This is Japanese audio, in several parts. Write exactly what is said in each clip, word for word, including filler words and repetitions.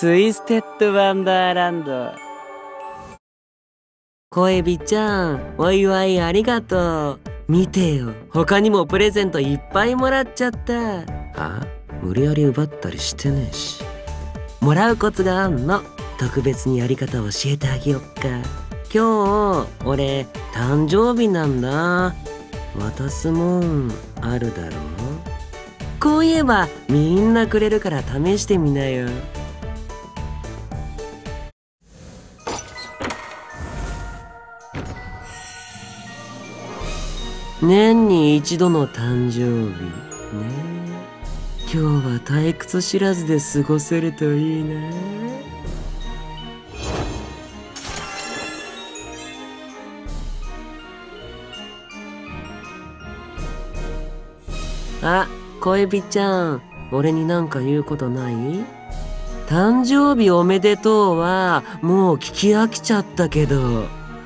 ツイステッドワンダーランド。恋人ちゃん、お祝いありがとう。見てよ、他にもプレゼントいっぱいもらっちゃった。あ、無理やり奪ったりしてねえし。もらうコツがあんの。特別にやり方教えてあげよっか。今日俺誕生日なんだ。渡すもんあるだろう。こう言えばみんなくれるから試してみなよ。年に一度の誕生日ね。今日は退屈知らずで過ごせるといいな。あ、恋人ちゃん、俺になんか言うことない？誕生日おめでとうはもう聞き飽きちゃったけど。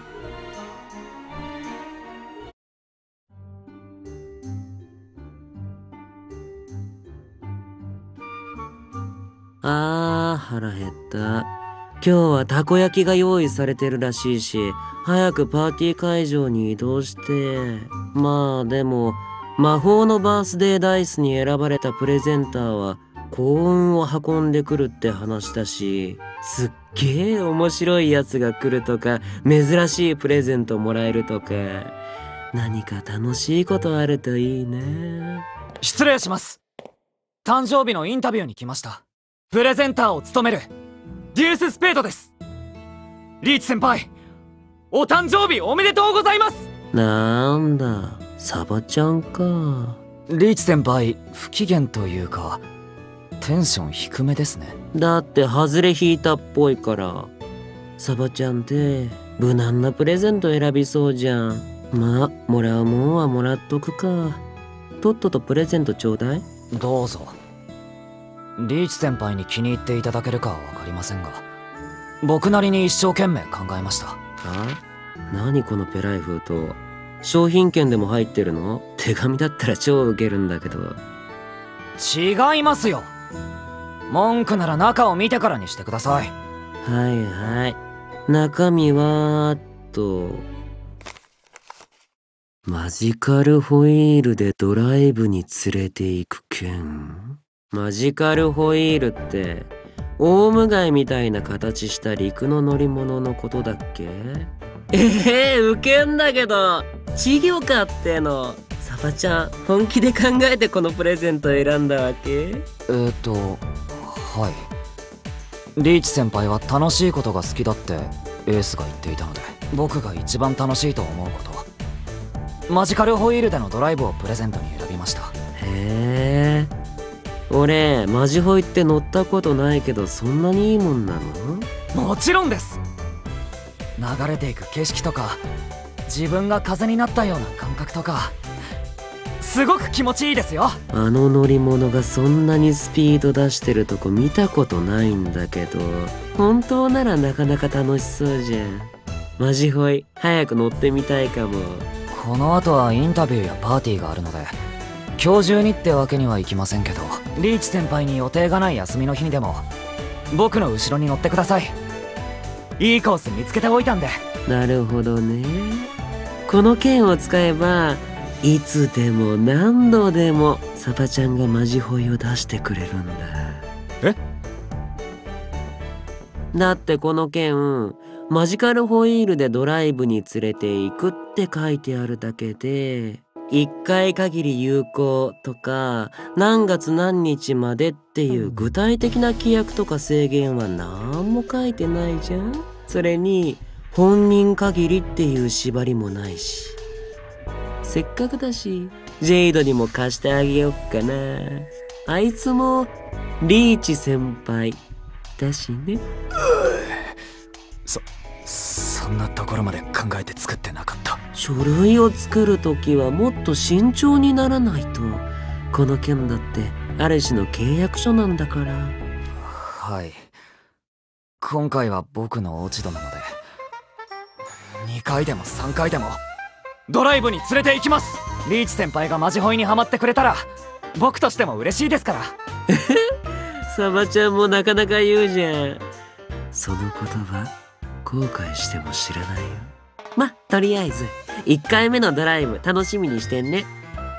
あー、腹減った。今日はたこ焼きが用意されてるらしいし、早くパーティー会場に移動して。まあでも魔法のバースデーダイスに選ばれたプレゼンターは幸運を運んでくるって話だし、すっげえ面白いやつが来るとか、珍しいプレゼントもらえるとか、何か楽しいことあるといいね。 失礼します。誕生日のインタビューに来ました。プレゼンターを務めるデュース・スペードです。リーチ先輩、お誕生日おめでとうございます。 なんだ、サバちゃんか。 リーチ先輩、不機嫌というかテンション低めですね。 だって外れ引いたっぽいから。サバちゃんって無難なプレゼント選びそうじゃん。まあもらうもんはもらっとくか。とっととプレゼントちょうだい。 どうぞ。リーチ先輩に気に入っていただけるかは分かりませんが、僕なりに一生懸命考えました。 あ？何このペライ封筒。商品券でも入ってるの？手紙だったら超ウケるんだけど。 違いますよ。文句なら中を見てからにしてください。 はいはい。中身はとマジカルホイールでドライブに連れて行く券。マジカルホイールってオウムガイみたいな形した陸の乗り物のことだっけ？ええー、ウケんだけど稚魚かっての。サバちゃん本気で考えてこのプレゼント選んだわけ？ えーとはいリーチ先輩は楽しいことが好きだってエースが言っていたので、僕が一番楽しいと思うこと、マジカルホイールでのドライブをプレゼントに選びました。 へえ、俺マジホイって乗ったことないけど、そんなにいいもんなの？ もちろんです。流れていく景色とか自分が風になったような感覚とか、すごく気持ちいいですよ。 あの乗り物がそんなにスピード出してるとこ見たことないんだけど、本当ならなかなか楽しそうじゃん。マジホイ早く乗ってみたいかも。 この後はインタビューやパーティーがあるので今日中にってわけにはいきませんけど、リーチ先輩に予定がない休みの日にでも僕の後ろに乗ってください。いいコース見つけておいたんで。 なるほどね。この剣を使えばいつでも何度でもサバちゃんがマジホイを出してくれるんだ。 え？ だってこの剣マジカルホイールでドライブに連れて行くって書いてあるだけで、いっかい限り有効とか何月何日までっていう具体的な規約とか制限は何も書いてないじゃん。それに本人限りっていう縛りもないし。せっかくだしジェイドにも貸してあげよっかな。あいつもリーチ先輩だしね。 そそんなところまで考えて作ってなかった。 書類を作るときはもっと慎重にならないと。この件だってある種の契約書なんだから。 はい、今回は僕の落ち度なのでにかいでもさんかいでもドライブに連れて行きます。リーチ先輩がマジホイにハマってくれたら僕としても嬉しいですから。 サバちゃんもなかなか言うじゃん。その言葉後悔しても知らないよ。ま、とりあえずいっかいめのドライブ楽しみにしてんね。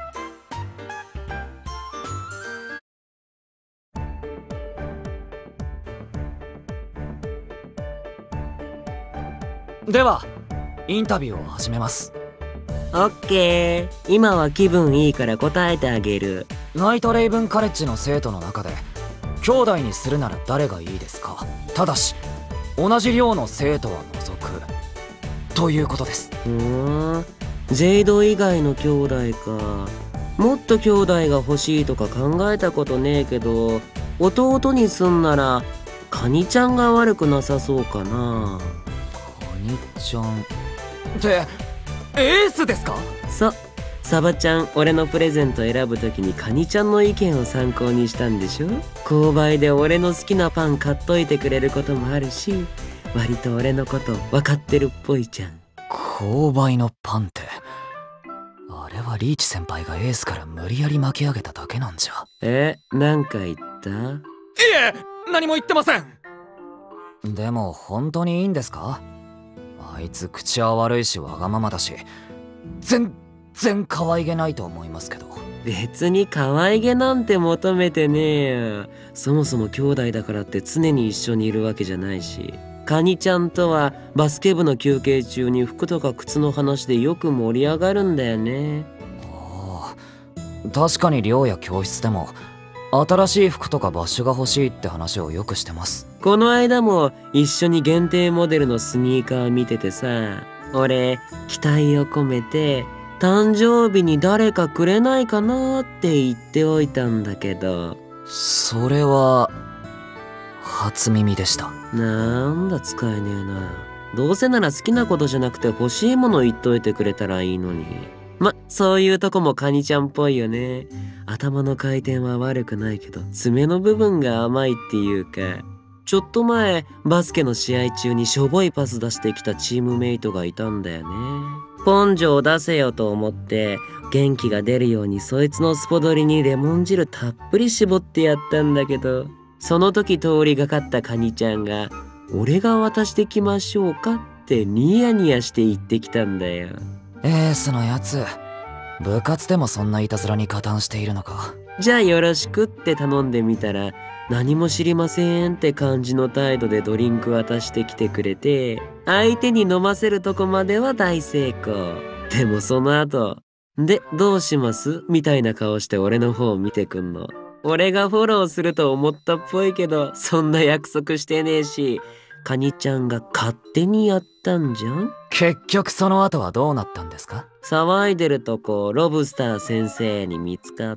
ではインタビューを始めます。 オッケー。今は気分いいから答えてあげる。 ナイトレイブンカレッジの生徒の中で兄弟にするなら誰がいいですか？ただし同じ寮の生徒は除くということです。 ふーん、ジェイド以外の兄弟か。もっと兄弟が欲しいとか考えたことねえけど、弟にすんならカニちゃんが悪くなさそうかな。 カニちゃんってエースですか？ そう、サバちゃん俺のプレゼント選ぶときにカニちゃんの意見を参考にしたんでしょ。購買で俺の好きなパン買っといてくれることもあるし、割と俺のこと分かってるっぽいじゃん。 購買のパンってあれはリーチ先輩がエースから無理やり巻き上げただけなんじゃ。 え、なんか言った？ いえ、何も言ってません。でも本当にいいんですか？あいつ口は悪いしわがままだし全然可愛げないと思いますけど。 別に可愛げなんて求めてねえよ。そもそも兄弟だからって常に一緒にいるわけじゃないし、カニちゃんとはバスケ部の休憩中に服とか靴の話でよく盛り上がるんだよね。 ああ、確かに寮や教室でも新しい服とかバッシュが欲しいって話をよくしてます。 この間も一緒に限定モデルのスニーカー見ててさ、俺期待を込めて誕生日に誰かくれないかなって言っておいたんだけど。 それは初耳でした。 なんだ使えねえな。どうせなら好きなことじゃなくて欲しいもの言っといてくれたらいいのに。ま、そういうとこもカニちゃんっぽいよね。頭の回転は悪くないけど爪の部分が甘いっていうか、ちょっと前バスケの試合中にしょぼいパス出してきたチームメイトがいたんだよね。根性を出せよと思って元気が出るようにそいつのスポドリにレモン汁たっぷり絞ってやったんだけど、その時通りがかったカニちゃんが俺が渡してきましょうかってニヤニヤして言ってきたんだよ。 エースのやつ、部活でもそんないたずらに加担しているのか。 じゃあよろしくって頼んでみたら、何も知りませんって感じの態度でドリンク渡してきてくれて、相手に飲ませるとこまでは大成功。でもその後、でどうしますみたいな顔して俺の方を見てくんの。俺がフォローすると思ったっぽいけど、そんな約束してねえし、カニちゃんが勝手にやったんじゃん。 結局その後はどうなったんですか？ 騒いでるとこロブスター先生に見つかって、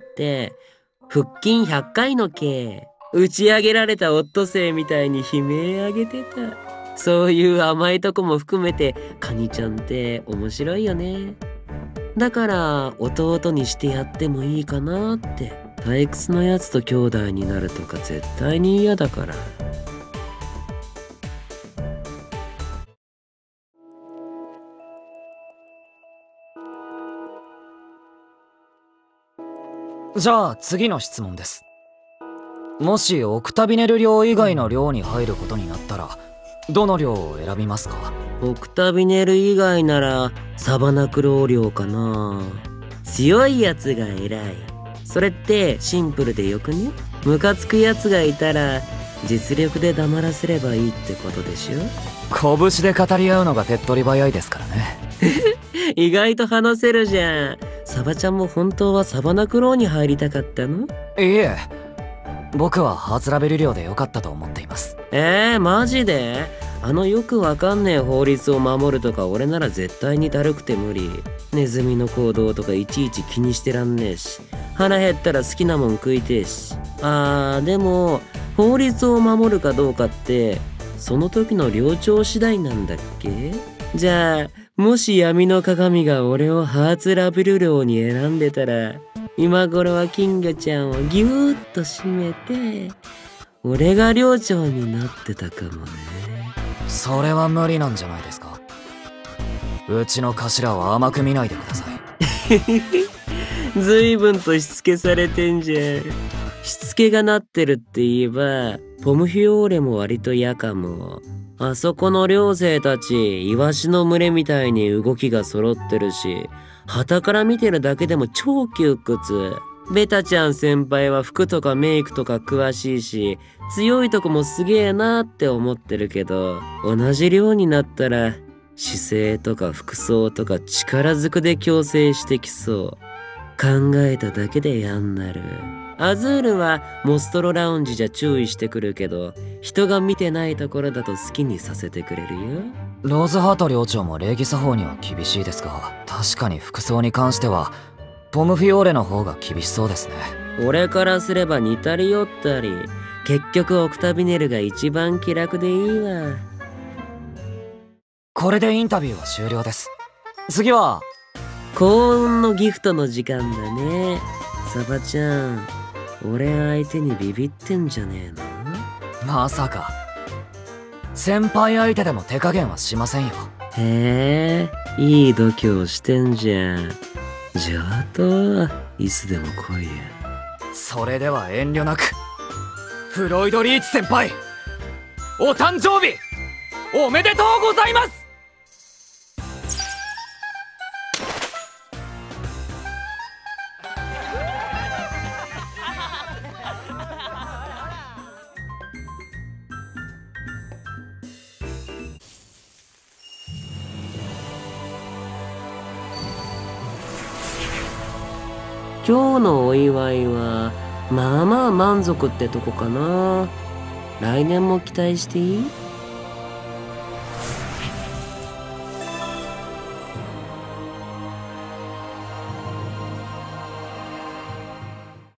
腹筋ひゃっかいの刑、打ち上げられたオットセイみたいに悲鳴上げてた。そういう甘いとこも含めてカニちゃんって面白いよね。だから弟にしてやってもいいかなって。退屈のやつと兄弟になるとか絶対に嫌だから。 じゃあ次の質問です。もしオクタビネル寮以外の寮に入ることになったらどの寮を選びますか？ オクタビネル以外ならサバナクロー寮かな。強いやつが偉い。それってシンプルでよくね？ムカつくやつがいたら実力で黙らせればいいってことでしょ？ 拳で語り合うのが手っ取り早いですからね。 意外と話せるじゃん。サバちゃんも本当はサバナクローに入りたかったの？ いえ、僕はハーツラベル寮でよかったと思っています。 えー、マジで？あのよくわかんねえ法律を守るとか俺なら絶対にだるくて無理。ネズミの行動とかいちいち気にしてらんねえし、腹減ったら好きなもん食いてえし。あーでも法律を守るかどうかってその時の寮長次第なんだっけ？じゃあもし闇の鏡が俺をハーツラベル寮に選んでたら、今頃は金魚ちゃんをギューッと締めて俺が寮長になってたかもね。 それは無理なんじゃないですか？うちの頭を甘く見ないでください。 随分としつけされてんじゃん。 しつけがなってるって言えばポムフィオーレも割と嫌かも。あそこの寮生たちイワシの群れみたいに動きが揃ってるし、傍から見てるだけでも超窮屈。ベタちゃん先輩は服とかメイクとか詳しいし強いとこもすげえなって思ってるけど、同じ寮になったら姿勢とか服装とか力ずくで矯正してきそう。考えただけで嫌になる。アズールはモストロラウンジじゃ注意してくるけど、人が見てないところだと好きにさせてくれるよ。 ローズハート寮長も礼儀作法には厳しいですが、確かに服装に関してはポムフィオーレの方が厳しそうですね。 俺からすれば似たり寄ったり、結局オクタビネルが一番気楽でいいわ。 これでインタビューは終了です。次は幸運のギフトの時間だね。サバちゃん、俺相手にビビってんじゃねえの？ まさか先輩相手でも手加減はしませんよ。 へえ、いい度胸してんじゃん。じゃあといつでも来いや。 それでは遠慮なく。フロイド・リーチ先輩、お誕生日おめでとうございます。 今日のお祝いはまあまあ満足ってとこかな。来年も期待していい？